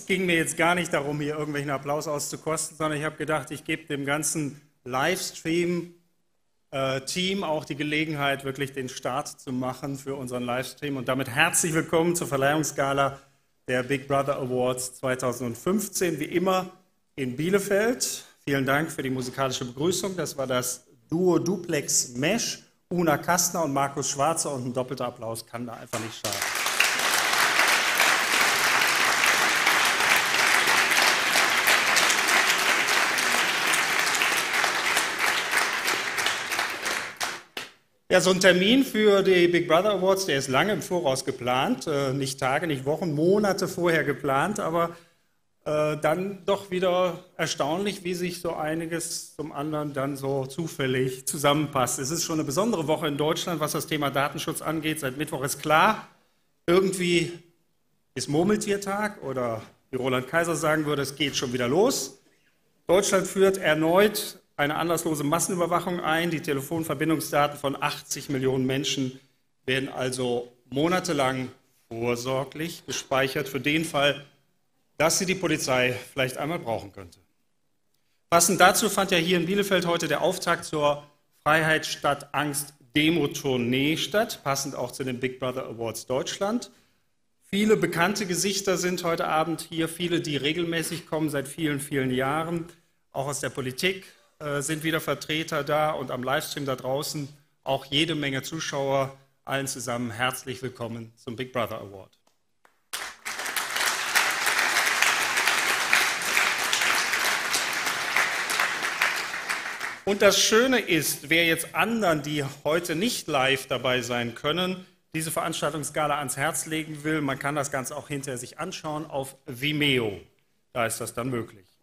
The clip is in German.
es ging mir jetzt gar nicht darum, hier irgendwelchen Applaus auszukosten, sondern ich habe gedacht, ich gebe dem ganzen Livestream-Team auch die Gelegenheit, wirklich den Start zu machen für unseren Livestream. Und damit herzlich willkommen zur Verleihungsgala der Big Brother Awards 2015, wie immer in Bielefeld. Vielen Dank für die musikalische Begrüßung. Das war das Duo Duplex Mesh, Una Kastner und Markus Schwarzer, und ein doppelter Applaus kann da einfach nicht schaden. Ja, so ein Termin für die Big Brother Awards, der ist lange im Voraus geplant, nicht Tage, nicht Wochen, Monate vorher geplant, aber dann doch wieder erstaunlich, wie sich so einiges zum anderen dann so zufällig zusammenpasst. Es ist schon eine besondere Woche in Deutschland, was das Thema Datenschutz angeht. Seit Mittwoch ist klar, irgendwie ist Murmeltiertag oder wie Roland Kaiser sagen würde, es geht schon wieder los. Deutschland führt erneut eine anlasslose Massenüberwachung ein. Die Telefonverbindungsdaten von 80 Millionen Menschen werden also monatelang vorsorglich gespeichert für den Fall, dass sie die Polizei vielleicht einmal brauchen könnte. Passend dazu fand ja hier in Bielefeld heute der Auftakt zur Freiheit statt Angst Demo-Tournee statt, passend auch zu den Big Brother Awards Deutschland. Viele bekannte Gesichter sind heute Abend hier, viele, die regelmäßig kommen, seit vielen, vielen Jahren. Auch aus der Politik sind wieder Vertreter da und am Livestream da draußen auch jede Menge Zuschauer. Allen zusammen herzlich willkommen zum Big Brother Award. Und das Schöne ist, wer jetzt anderen, die heute nicht live dabei sein können, diese Veranstaltungsgala ans Herz legen will, man kann das Ganze auch hinterher sich anschauen auf Vimeo. Da ist das dann möglich.